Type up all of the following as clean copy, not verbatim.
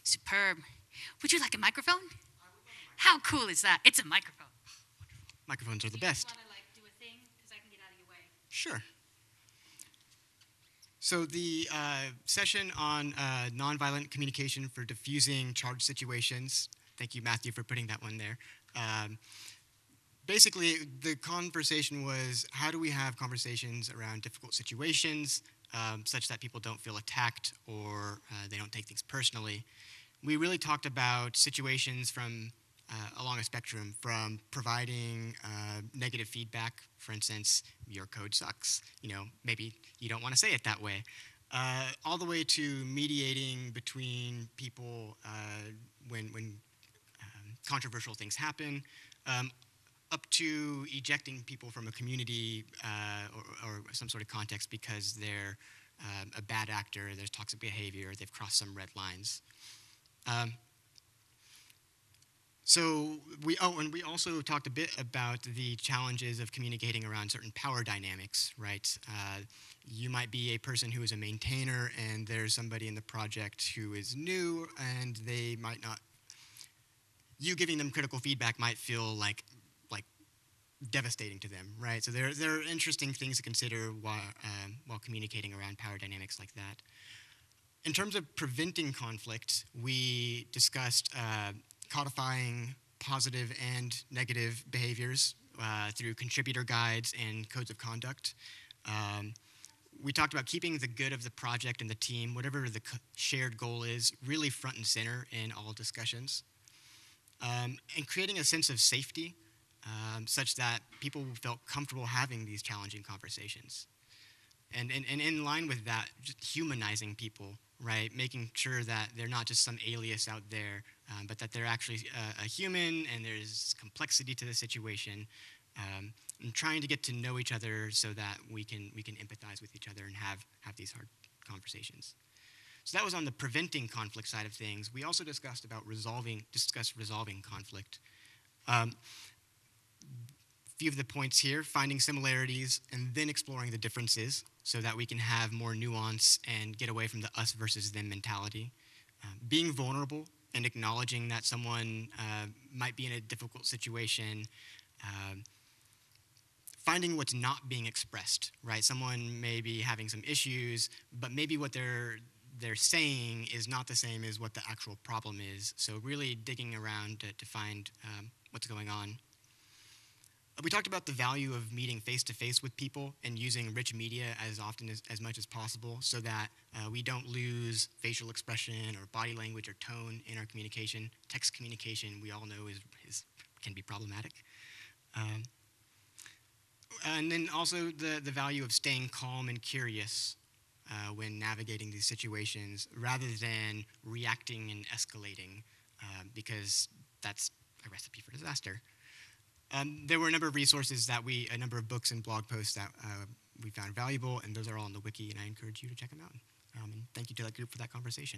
Superb. Would you like a microphone? How cool is that? It's a microphone. Microphones are the best. Do you want to do a thing? Because I can get out of your way. Sure. So the session on nonviolent communication for diffusing charged situations. Thank you, Matthew, for putting that one there. Basically, the conversation was, how do we have conversations around difficult situations such that people don't feel attacked or they don't take things personally? We really talked about situations from along a spectrum, from providing negative feedback, for instance, your code sucks, maybe you don't want to say it that way, all the way to mediating between people when controversial things happen, up to ejecting people from a community or some sort of context because they're a bad actor, there's toxic behavior, they've crossed some red lines. And we also talked a bit about the challenges of communicating around certain power dynamics, right? You might be a person who is a maintainer, and there's somebody in the project who is new, and they might not. You giving them critical feedback might feel like devastating to them, right? So there are interesting things to consider while communicating around power dynamics like that. In terms of preventing conflict, we discussed codifying positive and negative behaviors through contributor guides and codes of conduct. We talked about keeping the good of the project and the team, whatever the shared goal is, really front and center in all discussions. And creating a sense of safety such that people felt comfortable having these challenging conversations. And in line with that, just humanizing people, right? Making sure that they're not just some alias out there, but that they're actually a human and there's complexity to the situation. And trying to get to know each other so that we can empathize with each other and have these hard conversations. So that was on the preventing conflict side of things. We also discussed resolving conflict. Few of the points here: finding similarities and then exploring the differences so that we can have more nuance and get away from the us versus them mentality. Being vulnerable and acknowledging that someone might be in a difficult situation. Finding what's not being expressed, right? Someone may be having some issues, but maybe what they're saying is not the same as what the actual problem is. So really digging around to find what's going on. We talked about the value of meeting face-to-face with people and using rich media as often as much as possible so that we don't lose facial expression or body language or tone in our communication. Text communication, we all know, can be problematic. And then also the value of staying calm and curious when navigating these situations rather than reacting and escalating because that's a recipe for disaster. There were a number of resources a number of books and blog posts that we found valuable, and those are all on the wiki, and I encourage you to check them out. And thank you to that group for that conversation.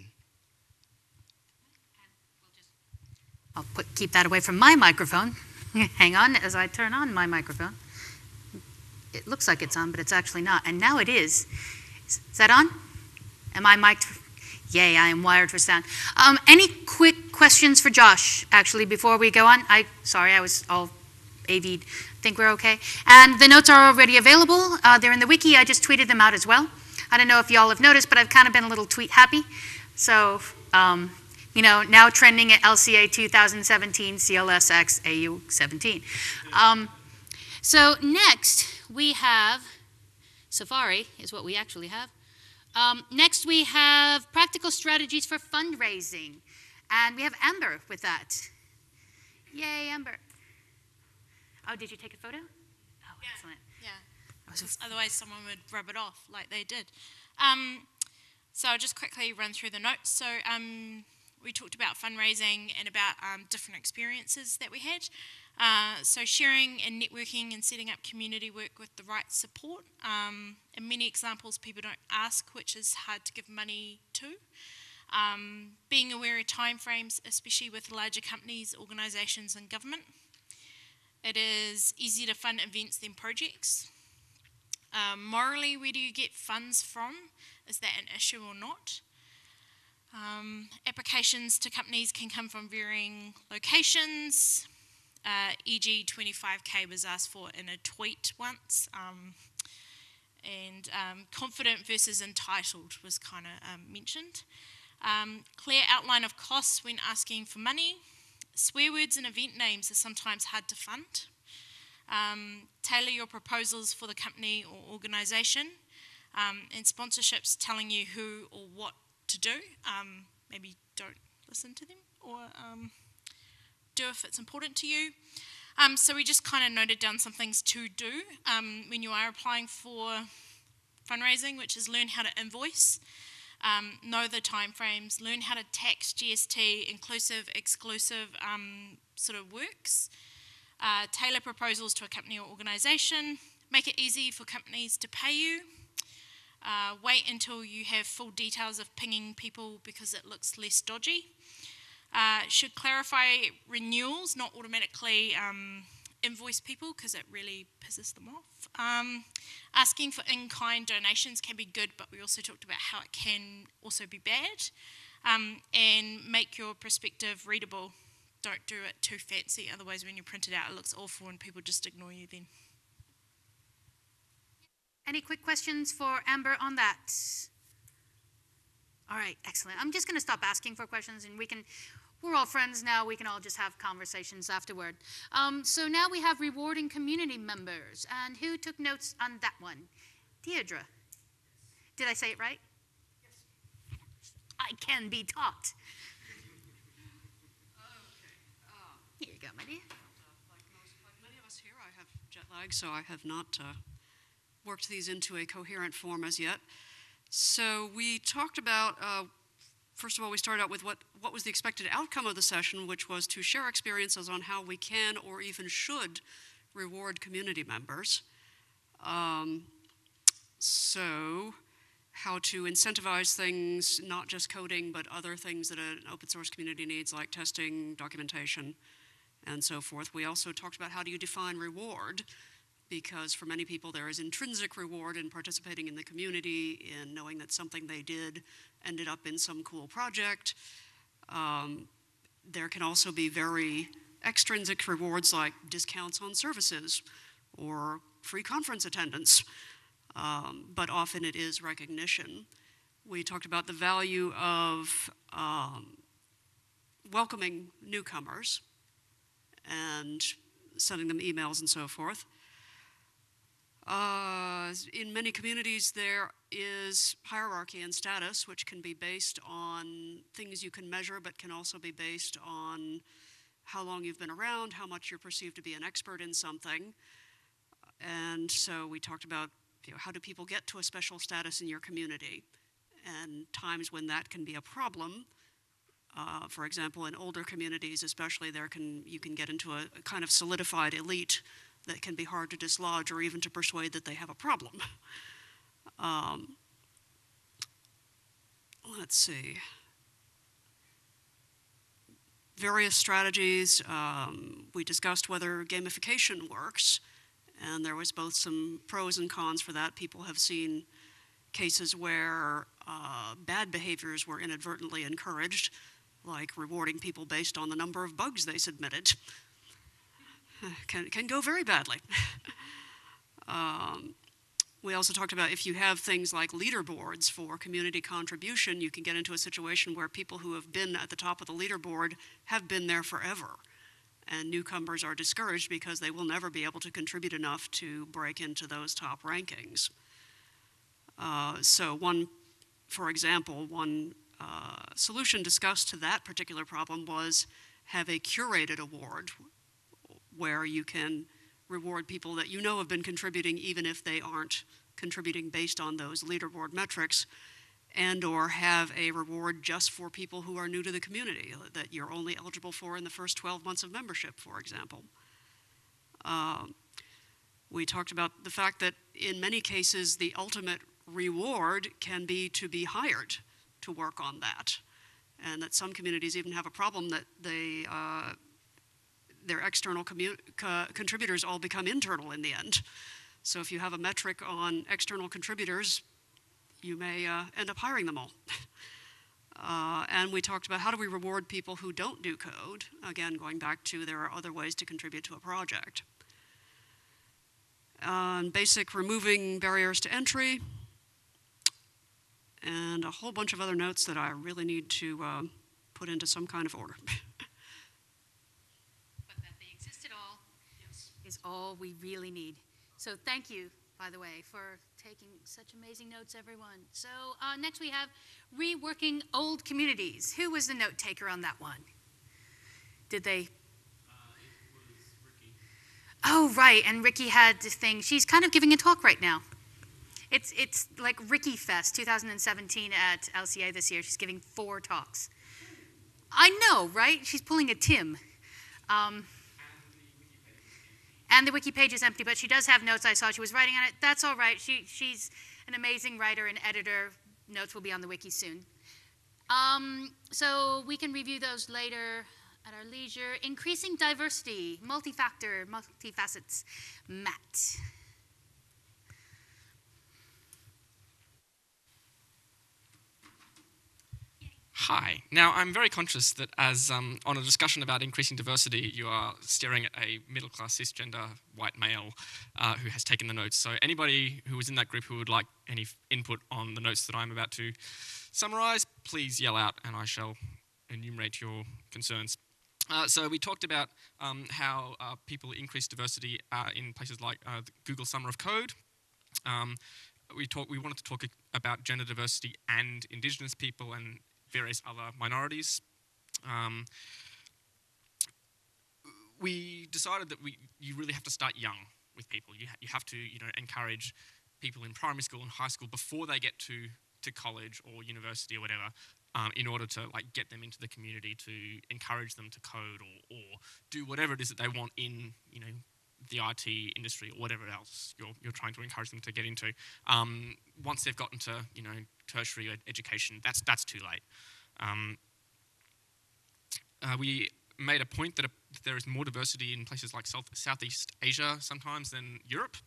I'll keep that away from my microphone. Hang on as I turn on my microphone. It looks like it's on, but it's actually not. And now it is. Is that on? Am I mic'd? Yay, I am wired for sound. Any quick questions for Josh, actually, before we go on? Sorry, I was all AV'd. Think we're okay? And the notes are already available. They're in the wiki. I just tweeted them out as well. I don't know if y'all have noticed, but I've kind of been a little tweet happy. So, now trending at LCA 2017 CLSX AU 17. So next we have, Safari is what we actually have. Next we have practical strategies for fundraising. And we have Amber with that. Yay, Amber. Oh, did you take a photo? Oh, yeah. Excellent. Yeah. Otherwise someone would rub it off like they did. So I'll just quickly run through the notes. So we talked about fundraising and about different experiences that we had. So sharing and networking and setting up community work with the right support. In many examples, people don't ask, which is hard to give money to. Being aware of timeframes, especially with larger companies, organisations and government. It is easier to fund events than projects. Morally, where do you get funds from? Is that an issue or not? Applications to companies can come from varying locations, e.g. 25k was asked for in a tweet once, and confident versus entitled was kind of mentioned. Clear outline of costs when asking for money. Swear words and event names are sometimes hard to fund. Tailor your proposals for the company or organisation. And sponsorships telling you who or what to do. Maybe don't listen to them, or do if it's important to you. So we just kind of noted down some things to do when you are applying for fundraising, which is learn how to invoice, know the timeframes, learn how to tax GST, inclusive, exclusive sort of works, tailor proposals to a company or organisation, make it easy for companies to pay you, wait until you have full details of pinging people because it looks less dodgy. Should clarify renewals, not automatically invoice people because it really pisses them off. Asking for in-kind donations can be good, but we also talked about how it can also be bad. And make your perspective readable. Don't do it too fancy, otherwise when you print it out it looks awful and people just ignore you then. Any quick questions for Amber on that? All right, excellent. I'm just going to stop asking for questions, and we're all friends now. We can all just have conversations afterward. So now we have rewarding community members. And who took notes on that one? Deirdre. Did I say it right? Yes. I can be taught. Here you go, my dear. Like many of us here, I have jet lag, so I have not worked these into a coherent form as yet. So we talked about, first of all, we started out with what was the expected outcome of the session, which was to share experiences on how we can or even should reward community members. So how to incentivize things, not just coding, but other things that an open source community needs, like testing, documentation, and so forth. We also talked about how do you define reward, because for many people there is intrinsic reward in participating in the community, in knowing that something they did ended up in some cool project. There can also be very extrinsic rewards like discounts on services or free conference attendance, but often it is recognition. We talked about the value of welcoming newcomers and sending them emails and so forth. In many communities there is hierarchy and status, which can be based on things you can measure, but can also be based on how long you've been around, how much you're perceived to be an expert in something. And so we talked about, how do people get to a special status in your community, and times when that can be a problem. For example, in older communities especially, you can get into a kind of solidified elite that can be hard to dislodge or even to persuade that they have a problem. Let's see. Various strategies. We discussed whether gamification works, and there was both some pros and cons for that. People have seen cases where bad behaviors were inadvertently encouraged, like rewarding people based on the number of bugs they submitted. Can go very badly. We also talked about if you have things like leaderboards for community contribution, you can get into a situation where people who have been at the top of the leaderboard have been there forever. And newcomers are discouraged because they will never be able to contribute enough to break into those top rankings. For example, one solution discussed to that particular problem was have a curated award where you can reward people that you know have been contributing even if they aren't contributing based on those leaderboard metrics, and or have a reward just for people who are new to the community that you're only eligible for in the first 12 months of membership, for example. We talked about the fact that in many cases the ultimate reward can be to be hired to work on that, and that some communities even have a problem that their external contributors all become internal in the end. So if you have a metric on external contributors, you may end up hiring them all. And we talked about how do we reward people who don't do code, again, going back to there are other ways to contribute to a project. Basic removing barriers to entry, and a whole bunch of other notes that I really need to put into some kind of order. But that they exist at all is all we really need. So thank you, by the way, for taking such amazing notes, everyone. So next we have reworking old communities. Who was the note taker on that one? Did they? It was Ricky. Oh, right, and Ricky had this thing. She's kind of giving a talk right now. It's like Ricky Fest 2017 at LCA this year. She's giving 4 talks. I know, right? She's pulling a Tim. And the wiki page is empty, but she does have notes. I saw she was writing on it. That's all right. She's an amazing writer and editor. Notes will be on the wiki soon. So we can review those later at our leisure. Increasing diversity, multi-factor, multifacets. Matt. Hi. Now, I'm very conscious that as on a discussion about increasing diversity, you are staring at a middle-class cisgender white male who has taken the notes. So anybody who was in that group who would like any input on the notes that I'm about to summarize, please yell out and I shall enumerate your concerns. So we talked about how people increase diversity in places like the Google Summer of Code. We wanted to talk about gender diversity and Indigenous people and various other minorities. We decided that you really have to start young with people. You have to encourage people in primary school and high school before they get to college or university or whatever, in order to get them into the community, to encourage them to code or do whatever it is that they want in the IT industry or whatever else you're trying to encourage them to get into. Once they've gotten to tertiary education, that's too late. We made a point that there is more diversity in places like Southeast Asia sometimes than Europe.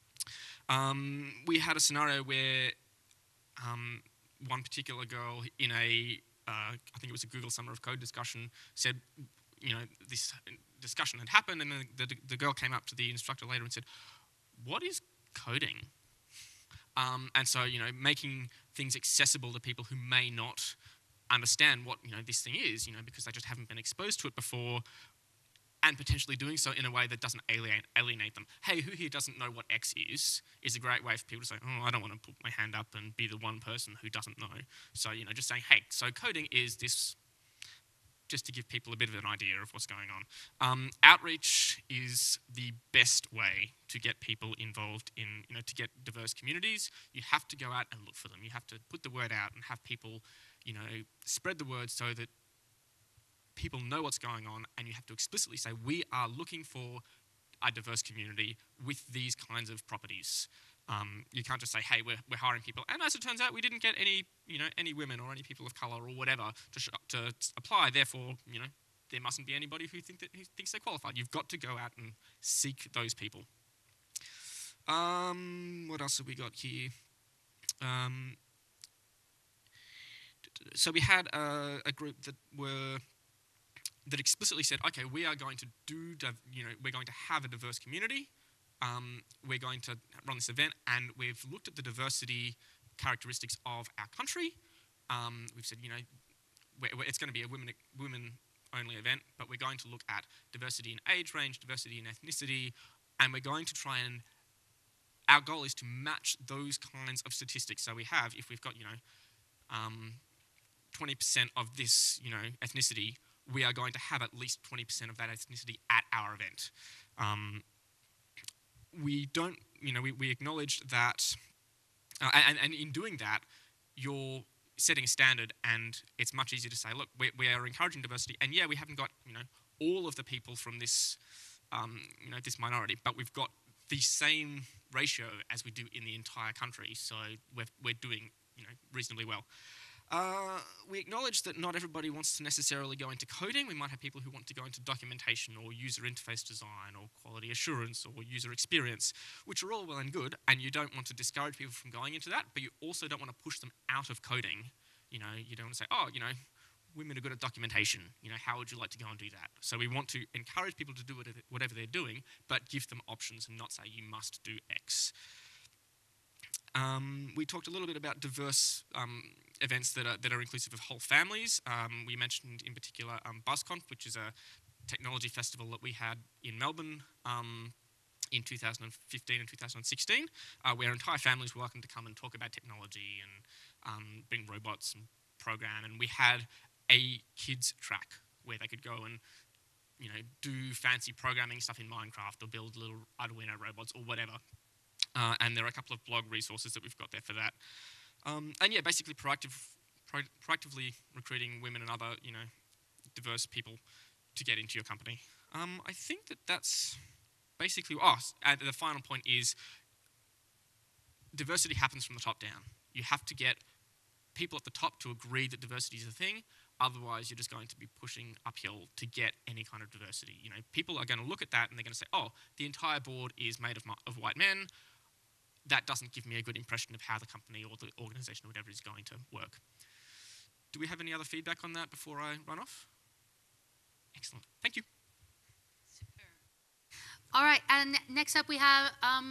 We had a scenario where one particular girl in I think it was a Google Summer of Code discussion, said, this discussion had happened, and then the girl came up to the instructor later and said, "What is coding?" And so, making things accessible to people who may not understand what this thing is, because they just haven't been exposed to it before, and potentially doing so in a way that doesn't alienate them. Hey, who here doesn't know what X is a great way for people to say, oh, I don't want to put my hand up and be the one person who doesn't know. So, just saying, hey, so coding is this, just to give people a bit of an idea of what's going on. Outreach is the best way to get people involved in, to get diverse communities. You have to go out and look for them. You have to put the word out and have people, spread the word so that people know what's going on, and you have to explicitly say, we are looking for a diverse community with these kinds of properties. You can't just say, hey, we're hiring people. And as it turns out, we didn't get any, any women or any people of color or whatever to apply. Therefore, there mustn't be anybody who thinks they're qualified. You've got to go out and seek those people. What else have we got here? So we had a group that explicitly said, okay, we are going to we're going to have a diverse community. We're going to run this event, and we've looked at the diversity characteristics of our country. We've said, it's going to be a women-only event, but we're going to look at diversity in age range, diversity in ethnicity, and we're going to try and, our goal is to match those kinds of statistics. So we have, if we've got, 20% of this, ethnicity, we are going to have at least 20% of that ethnicity at our event. We don't, we acknowledged that, and in doing that, you're setting a standard, and it's much easier to say, look, we are encouraging diversity, and yeah, we haven't got, all of the people from this, this minority, but we've got the same ratio as we do in the entire country, so we're doing, reasonably well. We acknowledge that not everybody wants to necessarily go into coding. We might have people who want to go into documentation or user interface design or quality assurance or user experience, which are all well and good, and you don't want to discourage people from going into that, but you also don't want to push them out of coding. you don't want to say, oh, women are good at documentation. How would you like to go and do that? So we want to encourage people to do whatever they're doing, but give them options and not say you must do X. We talked a little bit about diverse events that are inclusive of whole families. We mentioned in particular BuzzConf, which is a technology festival that we had in Melbourne in 2015 and 2016, where entire families were welcome to come and talk about technology and bring robots and program. And we had a kids track where they could go and do fancy programming stuff in Minecraft or build little Arduino robots or whatever. And there are a couple of blog resources that we've got there for that. And yeah, basically proactively recruiting women and other, diverse people to get into your company. I think that's basically, and the final point is diversity happens from the top down. You have to get people at the top to agree that diversity is a thing. Otherwise, you're just going to be pushing uphill to get any kind of diversity. People are going to look at that and they're going to say, oh, the entire board is made of white men. That doesn't give me a good impression of how the company or the organization or whatever is going to work. Do we have any other feedback on that before I run off? Excellent. Thank you. Super. All right, and next up we have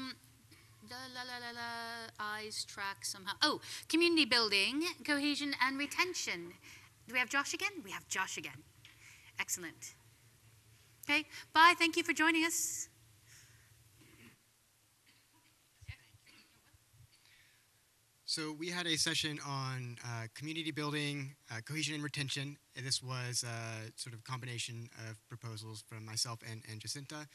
eyes track somehow. Oh, community building, cohesion, and retention. Do we have Josh again? We have Josh again. Excellent. Okay, bye. Thank you for joining us. So we had a session on community building, cohesion and retention. And this was a sort of combination of proposals from myself and Jacinta.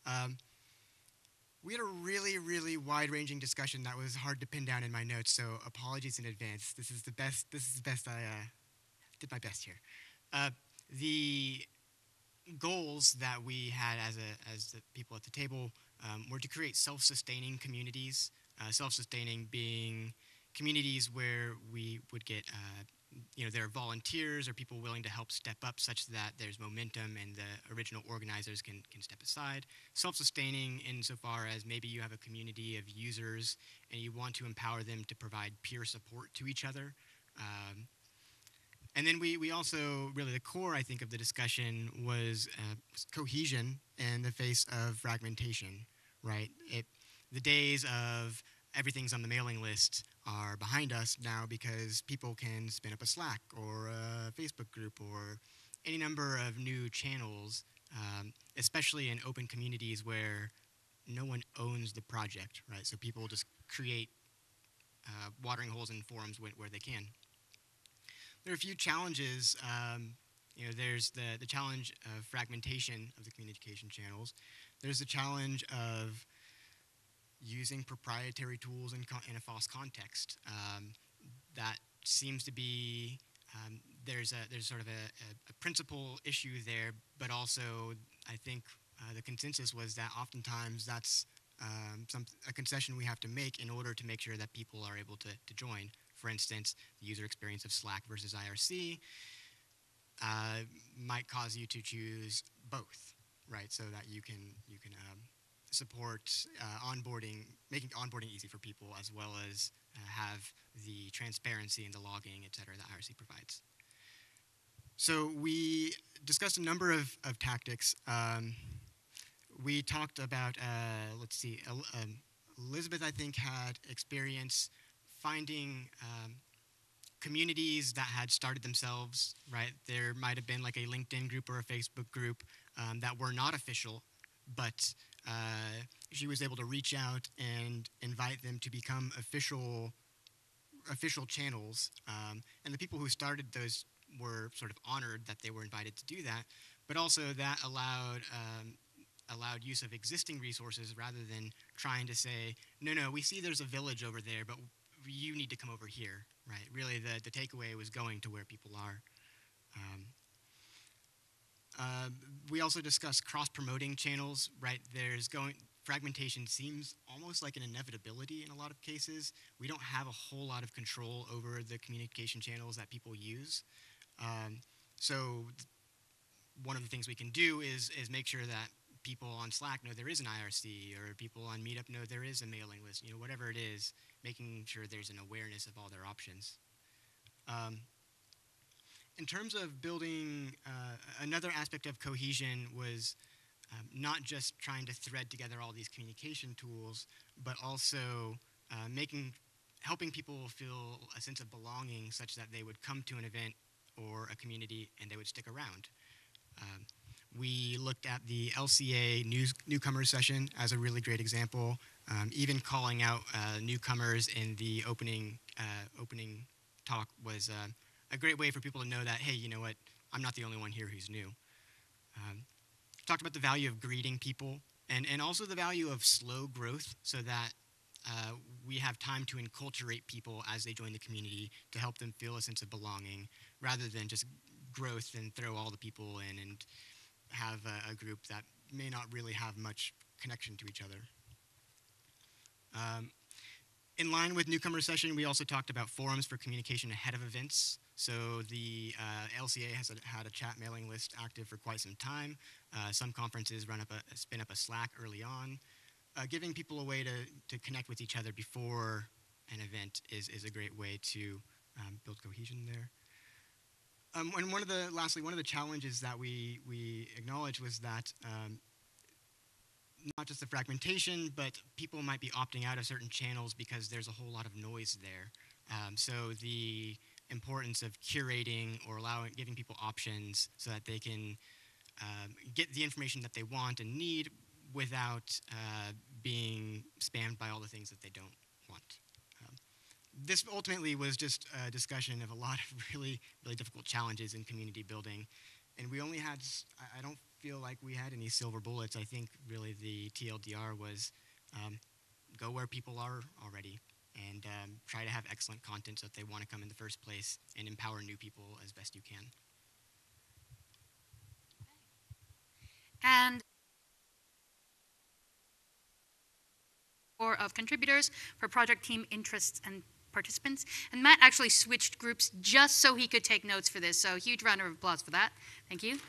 We had a really, really wide-ranging discussion that was hard to pin down in my notes, so apologies in advance. This is the best I did my best here. The goals that we had as the people at the table were to create self-sustaining communities, self-sustaining being communities where we would get, there are volunteers or people willing to help step up such that there's momentum and the original organizers can step aside. Self-sustaining insofar as maybe you have a community of users and you want to empower them to provide peer support to each other. And then we also, really the core, I think, of the discussion was cohesion in the face of fragmentation, right? The days of everything's on the mailing list are behind us now because people can spin up a Slack or a Facebook group or any number of new channels, especially in open communities where no one owns the project, right? So people just create watering holes in forums where they can. There are a few challenges. There's the challenge of fragmentation of the communication channels. There's the challenge of using proprietary tools in a false context. That seems to be, there's sort of a principal issue there, but also I think the consensus was that oftentimes that's a concession we have to make in order to make sure that people are able to join. For instance, the user experience of Slack versus IRC might cause you to choose both, right? So that you can support onboarding, making onboarding easy for people, as well as have the transparency and the logging, et cetera, that IRC provides. So we discussed a number of tactics. We talked about, Elizabeth, I think, had experience finding communities that had started themselves, right? There might have been like a LinkedIn group or a Facebook group that were not official, but she was able to reach out and invite them to become official channels. And the people who started those were sort of honored that they were invited to do that, but also that allowed use of existing resources rather than trying to say, no, we see there's a village over there, but you need to come over here, right? Really, the takeaway was going to where people are. We also discussed cross-promoting channels, right? Fragmentation seems almost like an inevitability in a lot of cases. We don't have a whole lot of control over the communication channels that people use. So one of the things we can do is make sure that people on Slack know there is an IRC, or people on Meetup know there is a mailing list, whatever it is, making sure there's an awareness of all their options. in terms of building, another aspect of cohesion was not just trying to thread together all these communication tools, but also helping people feel a sense of belonging such that they would come to an event or a community and they would stick around. We looked at the LCA newcomers session as a really great example, even calling out newcomers in the opening talk was a great way for people to know that, hey, you know what, I'm not the only one here who's new. Talked about the value of greeting people and also the value of slow growth so that we have time to enculturate people as they join the community to help them feel a sense of belonging rather than just growth and throw all the people in and have a group that may not really have much connection to each other. In line with newcomer session, we also talked about forums for communication ahead of events. So the LCA has had a chat mailing list active for quite some time. Some conferences spin up a Slack early on. Giving people a way to connect with each other before an event is a great way to build cohesion there. And lastly, one of the challenges that we acknowledged was that not just the fragmentation, but people might be opting out of certain channels because there's a whole lot of noise there. So the importance of curating or giving people options so that they can get the information that they want and need without being spammed by all the things that they don't want. This ultimately was just a discussion of a lot of really, really difficult challenges in community building. And we only had, I don't feel like we had any silver bullets. I think really the TLDR was go where people are already and try to have excellent content so that they want to come in the first place and empower new people as best you can. And of contributors for project team interests and participants. And Matt actually switched groups just so he could take notes for this. So huge round of applause for that. Thank you.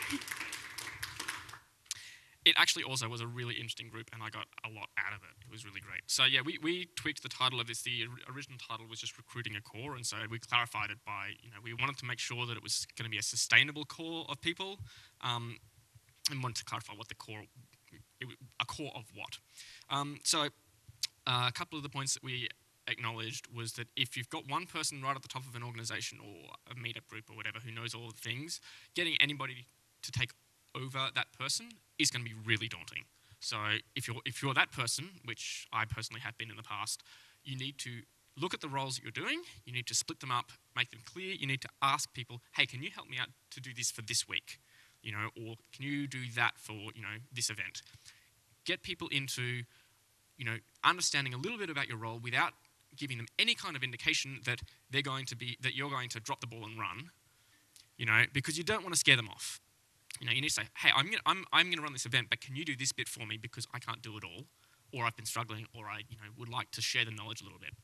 It actually also was a really interesting group, and I got a lot out of it. It was really great. So yeah, we tweaked the title of this. The original title was just Recruiting a Core, and so we clarified it by, we wanted to make sure that it was going to be a sustainable core of people, and wanted to clarify what the core, a core of what. So a couple of the points that we acknowledged was that if you've got one person right at the top of an organization or a meetup group or whatever who knows all the things, getting anybody to take over that person is going to be really daunting. So if you're that person, which I personally have been in the past, you need to look at the roles that you're doing, you need to split them up, make them clear, you need to ask people, hey, can you help me out to do this for this week? Or can you do that for, this event? Get people into, understanding a little bit about your role without giving them any kind of indication that you're going to drop the ball and run, because you don't want to scare them off. You need to say, hey, I'm going to run this event, but can you do this bit for me because I can't do it all, or I've been struggling, or I would like to share the knowledge a little bit.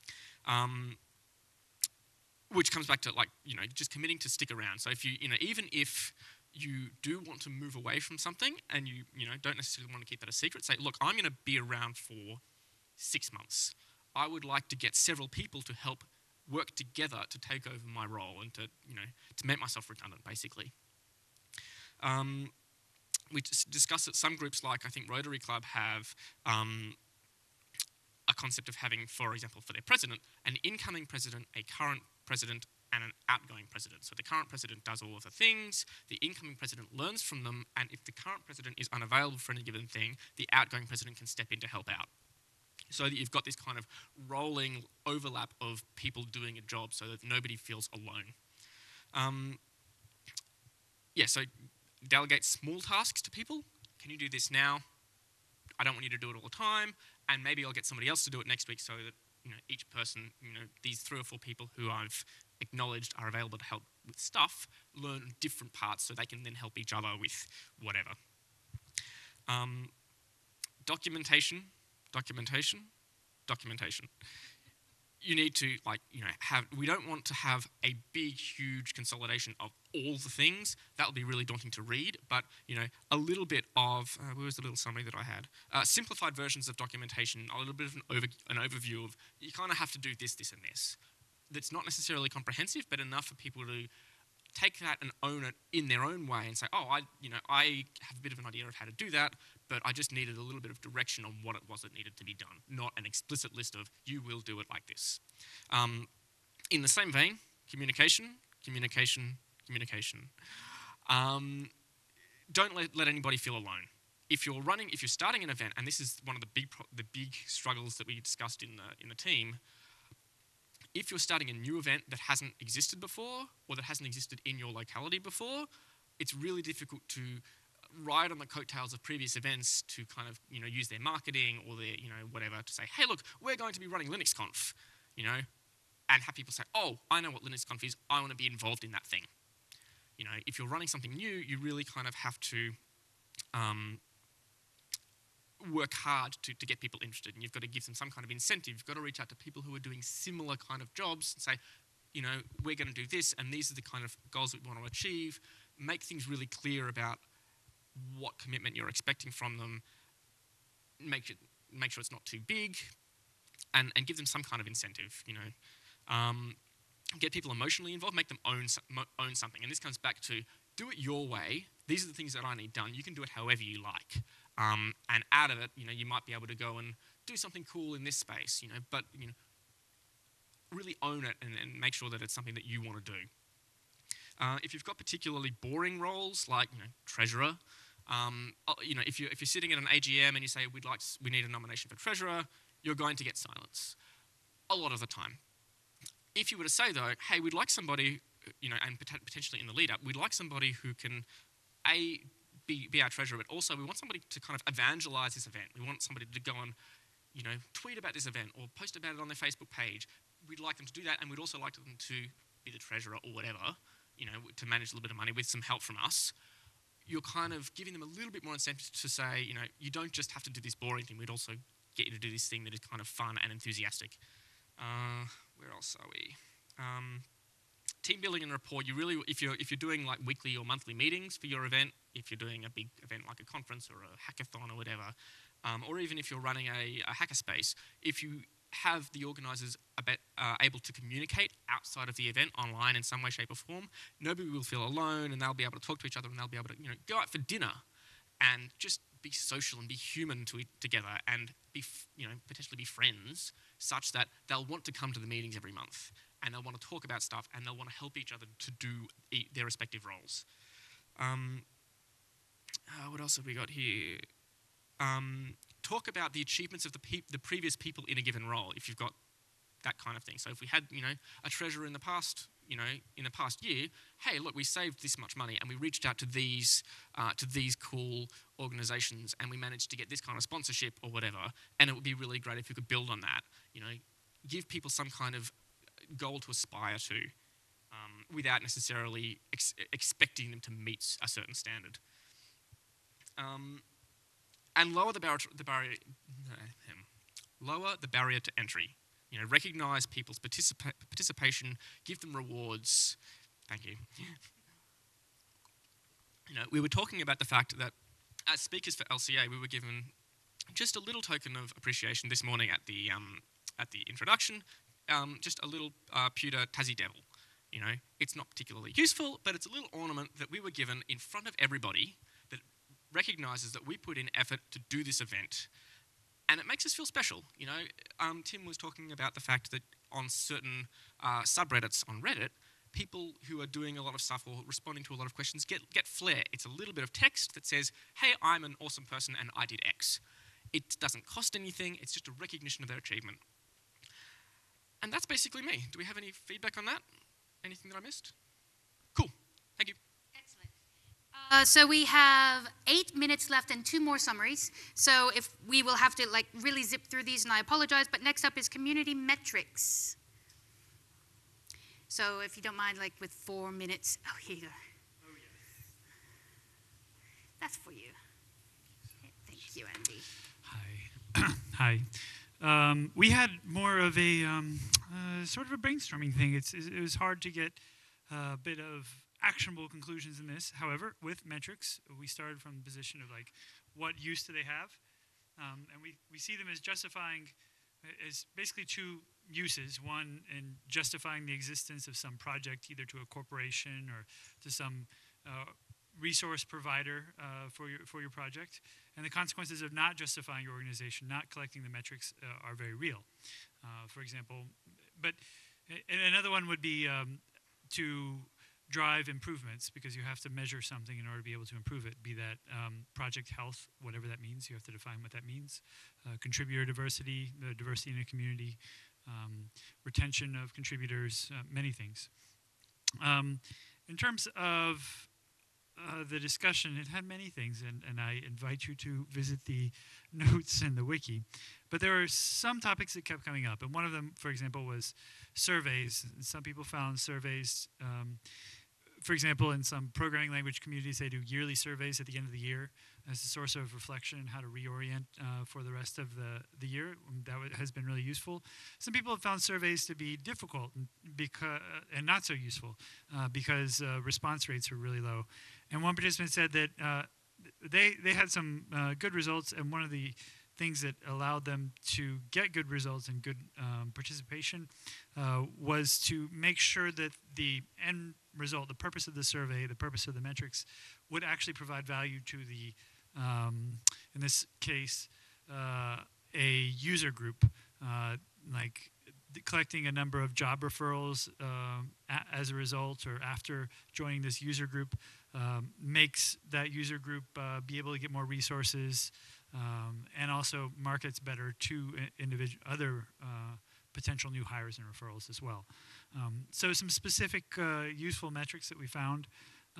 Which comes back to just committing to stick around. So if even if you do want to move away from something and you don't necessarily want to keep that a secret, say, look, I'm going to be around for 6 months. I would like to get several people to help work together to take over my role and to make myself redundant, basically. We discussed that some groups, like I think Rotary Club, have a concept of having, for example, for their president, an incoming president, a current president, and an outgoing president. So the current president does all of the things, the incoming president learns from them, and if the current president is unavailable for any given thing, the outgoing president can step in to help out. So that you've got this kind of rolling overlap of people doing a job so that nobody feels alone. So delegate small tasks to people. Can you do this now? I don't want you to do it all the time, and maybe I'll get somebody else to do it next week so that each person, these 3 or 4 people who I've acknowledged are available to help with stuff, learn different parts so they can then help each other with whatever. Documentation. You need to we don't want to have a big, huge consolidation of all the things. That would be really daunting to read, but, a little bit of, where was the little summary that I had? Simplified versions of documentation, a little bit of an overview of, you kind of have to do this, this, and this. That's not necessarily comprehensive, but enough for people to take that and own it in their own way and say, oh, I have a bit of an idea of how to do that, but I just needed a little bit of direction on what it was that needed to be done, not an explicit list of, you will do it like this. In the same vein, communication. Don't let anybody feel alone. If you're starting an event, and this is one of the big struggles that we discussed in the team, if you're starting a new event that hasn't existed before, or that hasn't existed in your locality before, it's really difficult to ride on the coattails of previous events to kind of, use their marketing or their, whatever, to say, hey, look, we're going to be running LinuxConf, and have people say, oh, I know what LinuxConf is, I want to be involved in that thing. If you're running something new, you really kind of have to work hard to get people interested, and you've got to give them some kind of incentive. You've got to reach out to people who are doing similar kind of jobs and say, we're going to do this, and these are the kind of goals that we want to achieve. Make things really clear about what commitment you're expecting from them. Make sure it's not too big, and give them some kind of incentive. Get people emotionally involved. Make them own something, and this comes back to do it your way. These are the things that I need done. You can do it however you like. And out of it, you might be able to go and do something cool in this space, but really own it and make sure that it's something that you want to do. If you've got particularly boring roles like treasurer, if you're sitting at an AGM and you say we need a nomination for treasurer, you're going to get silence a lot of the time. If you were to say though, hey, we'd like somebody, and potentially in the lead up, we'd like somebody who can be our treasurer, but also we want somebody to kind of evangelize this event. We want somebody to go and, tweet about this event or post about it on their Facebook page. We'd like them to do that, and we'd also like them to be the treasurer or whatever, to manage a little bit of money with some help from us. You're kind of giving them a little bit more incentive to say, you don't just have to do this boring thing. We'd also get you to do this thing that is kind of fun and enthusiastic. Where else are we? Team building and rapport. You really, if you're doing like weekly or monthly meetings for your event, if you're doing a big event like a conference or a hackathon or whatever, or even if you're running a hackerspace, if you have the organisers able to communicate outside of the event online in some way, shape or form, nobody will feel alone, and they'll be able to talk to each other, and they'll be able to go out for dinner and just be social and be human together and be potentially be friends, such that they'll want to come to the meetings every month, and they'll want to talk about stuff, and they'll want to help each other to do their respective roles. What else have we got here? Talk about the achievements of the previous people in a given role, if you've got that kind of thing. So if we had, a treasurer in the past, in the past year, hey, look, we saved this much money, and we reached out to these cool organisations, and we managed to get this kind of sponsorship or whatever, and it would be really great if you could build on that. Give people some kind of goal to aspire to, without necessarily expecting them to meet a certain standard. And lower the barrier to entry. Recognise people's participation, give them rewards. Thank you. We were talking about the fact that as speakers for LCA, we were given just a little token of appreciation this morning at the introduction. Just a little pewter Tassie Devil. It's not particularly useful, but it's a little ornament that we were given in front of everybody that recognises that we put in effort to do this event, and it makes us feel special. Tim was talking about the fact that on certain subreddits on Reddit, people who are doing a lot of stuff or responding to a lot of questions get flair. It's a little bit of text that says, hey, I'm an awesome person and I did X. It doesn't cost anything, it's just a recognition of their achievement. And that's basically me. Do we have any feedback on that? Anything that I missed? Cool, thank you. Excellent. So we have 8 minutes left and 2 more summaries. So if we will have to really zip through these, and I apologize, but next up is community metrics. So if you don't mind, with 4 minutes. Oh, here you go. Oh, yes. That's for you. Thank you, Andy. Hi. Hi. We had more of a sort of a brainstorming thing. It was hard to get a bit of actionable conclusions in this. However, with metrics, we started from the position of what use do they have, and we see them as justifying as basically two uses. One, in justifying the existence of some project, either to a corporation or to some resource provider for your project. And the consequences of not justifying your organization, not collecting the metrics, are very real. For example, but and another one would be to drive improvements, because you have to measure something in order to be able to improve it, be that project health, whatever that means. You have to define what that means. Contributor diversity, the diversity in a community, retention of contributors, many things. In terms of the discussion, it had many things, and I invite you to visit the notes and the wiki. But there were some topics that kept coming up, and one of them, for example, was surveys. Some people found surveys, for example, in some programming language communities, they do yearly surveys at the end of the year as a source of reflection and how to reorient for the rest of the year. That has been really useful. Some people have found surveys to be difficult and not so useful because response rates are really low. And one participant said that they had some good results, and one of the things that allowed them to get good results and good participation was to make sure that the end result, the purpose of the survey, the purpose of the metrics, would actually provide value to the, in this case, a user group, like collecting a number of job referrals as a result or after joining this user group makes that user group be able to get more resources and also markets better to other potential new hires and referrals as well. So some specific useful metrics that we found.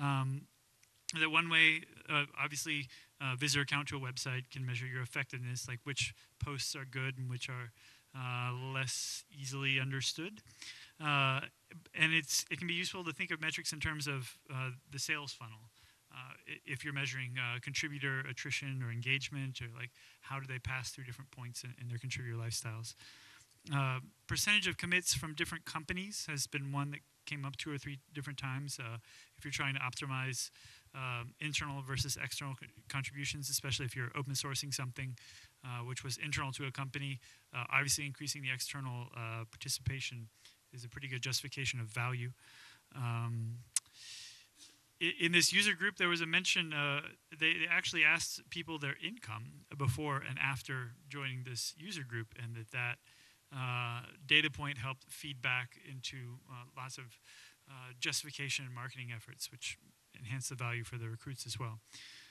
That one way, obviously, visitor count to a website can measure your effectiveness, like which posts are good and which are less easily understood. And it can be useful to think of metrics in terms of the sales funnel. If you're measuring contributor attrition or engagement, or like how do they pass through different points in their contributor lifestyles. Percentage of commits from different companies has been one that came up 2 or 3 different times. If you're trying to optimize internal versus external contributions, especially if you're open sourcing something which was internal to a company, obviously increasing the external participation is a pretty good justification of value. In this user group, there was a mention, they actually asked people their income before and after joining this user group, and that data point helped feed back into lots of justification and marketing efforts, which enhance the value for the recruits as well.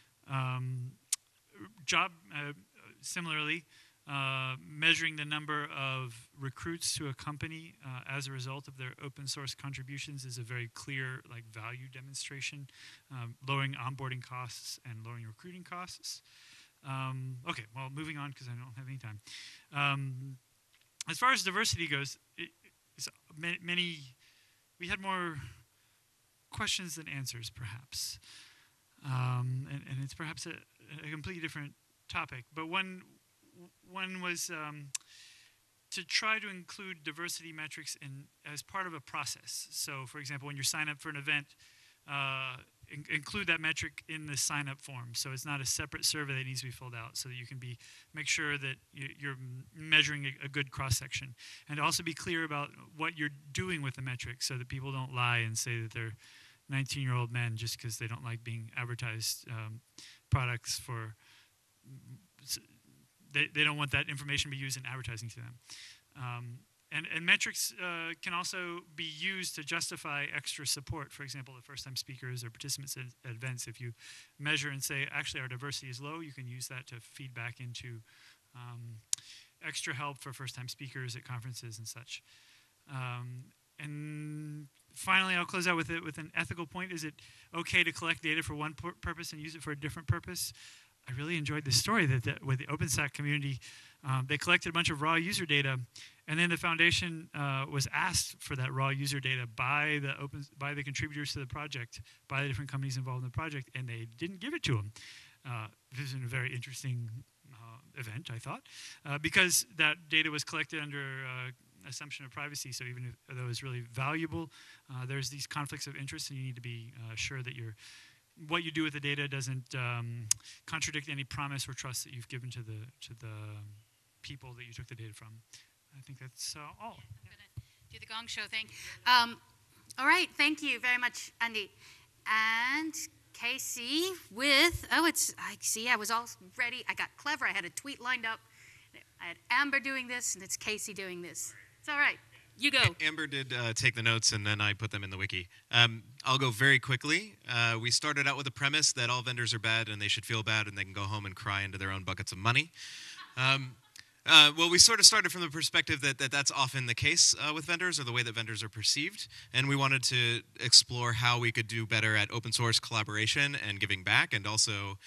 Similarly, measuring the number of recruits to a company as a result of their open source contributions is a very clear value demonstration, lowering onboarding costs and lowering recruiting costs. Okay, well, moving on because I don't have any time. As far as diversity goes, we had more questions than answers, perhaps. And it's perhaps a completely different topic. But one was to try to include diversity metrics as part of a process. So, for example, when you sign up for an event, include that metric in the sign-up form. So it's not a separate survey that needs to be filled out, so that you can make sure that you're measuring a good cross-section. And also be clear about what you're doing with the metric, so that people don't lie and say that they're 19-year-old men just because they don't like being advertised products for... They don't want that information to be used in advertising to them. And metrics can also be used to justify extra support. For example, the first-time speakers or participants at events, if you measure and say, actually, our diversity is low, you can use that to feed back into extra help for first-time speakers at conferences and such. And finally, I'll close out with an ethical point. Is it okay to collect data for one purpose and use it for a different purpose? I really enjoyed this story that with the OpenStack community, they collected a bunch of raw user data, and then the foundation was asked for that raw user data by the contributors to the project, by the different companies involved in the project, and they didn't give it to them. This is a very interesting event, I thought, because that data was collected under assumption of privacy. So even though it was really valuable, there's these conflicts of interest, and you need to be sure that what you do with the data doesn't contradict any promise or trust that you've given to the people that you took the data from. I think that's all. I'm gonna do the gong show thing. All right, thank you very much, Andy. And Casey with, I was all ready. I got clever. I had a tweet lined up. I had Amber doing this, and it's Casey doing this. It's all right. You go. Amber did take the notes, and then I put them in the wiki. I'll go very quickly. We started out with the premise that all vendors are bad, and they should feel bad, and they can go home and cry into their own buckets of money. Well, we sort of started from the perspective that that's often the case with vendors, or the way that vendors are perceived, and we wanted to explore how we could do better at open source collaboration and giving back, and also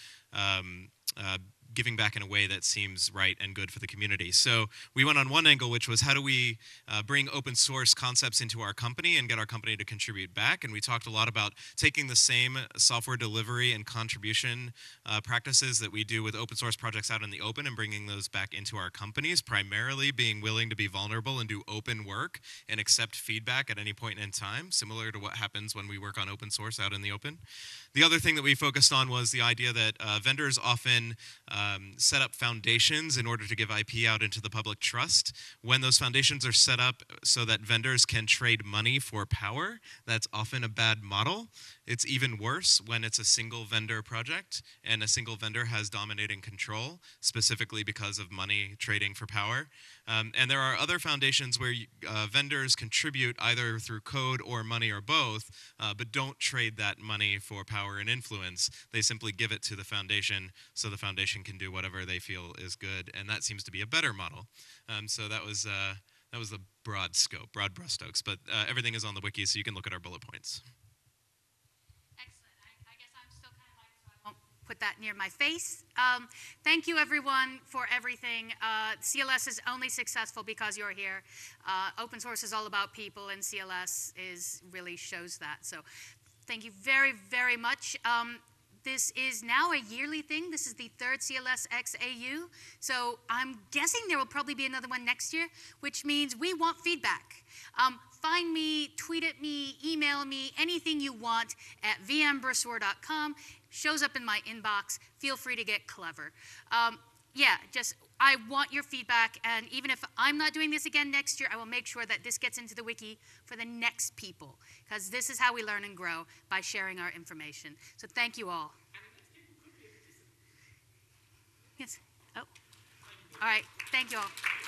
giving back in a way that seems right and good for the community. So we went on one angle, which was how do we bring open source concepts into our company and get our company to contribute back. And we talked a lot about taking the same software delivery and contribution practices that we do with open source projects out in the open and bringing those back into our companies, primarily being willing to be vulnerable and do open work and accept feedback at any point in time, similar to what happens when we work on open source out in the open. The other thing that we focused on was the idea that vendors often set up foundations in order to give IP out into the public trust. When those foundations are set up so that vendors can trade money for power, that's often a bad model. It's even worse when it's a single vendor project and a single vendor has dominating control, specifically because of money trading for power. And there are other foundations where vendors contribute either through code or money or both, but don't trade that money for power and influence. They simply give it to the foundation so the foundation can do whatever they feel is good, and that seems to be a better model. So that was the broad scope, broad brushstrokes, but everything is on the wiki, so you can look at our bullet points. Excellent. I guess I'm still kind of like, so I won't put that near my face. Thank you, everyone, for everything. CLS is only successful because you're here. Open source is all about people, and CLS really shows that. So thank you very, very much. This is now a yearly thing. This is the third CLS XAU. So I'm guessing there will probably be another one next year, which means we want feedback. Find me, tweet at me, email me, anything you want at vmbrasseur.com. Shows up in my inbox. Feel free to get clever. I want your feedback, and even if I'm not doing this again next year, I will make sure that this gets into the wiki for the next people, because this is how we learn and grow, by sharing our information. So thank you all. Yes. Oh. All right. Thank you all.